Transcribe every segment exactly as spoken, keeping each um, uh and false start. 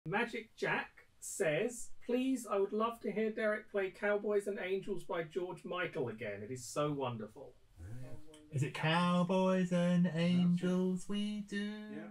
Magic Jack says, please, I would love to hear Derek play Cowboys and Angels by George Michael again. It is so wonderful. Is it Cowboys and Angels we do? Yeah.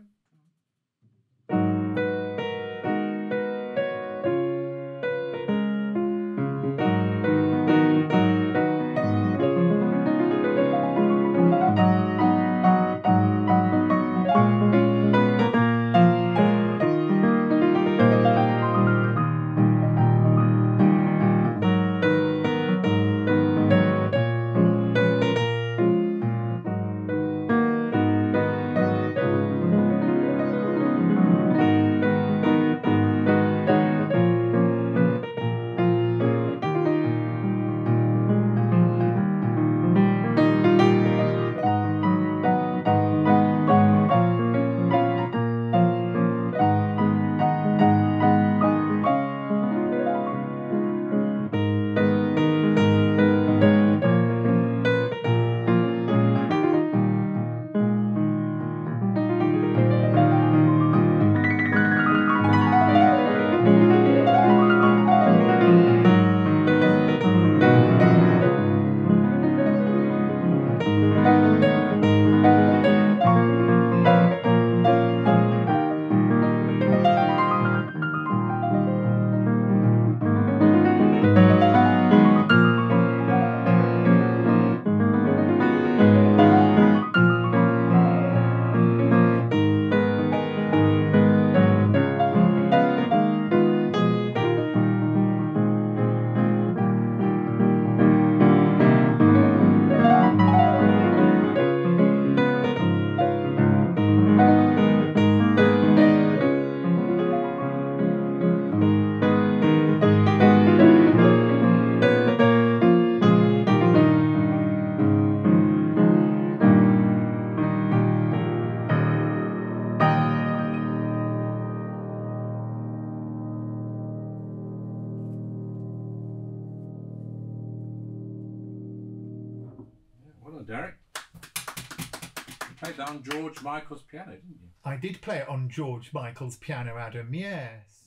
Well done, Derek. You played that on George Michael's piano, didn't you? I did play it on George Michael's piano, Adam, yes.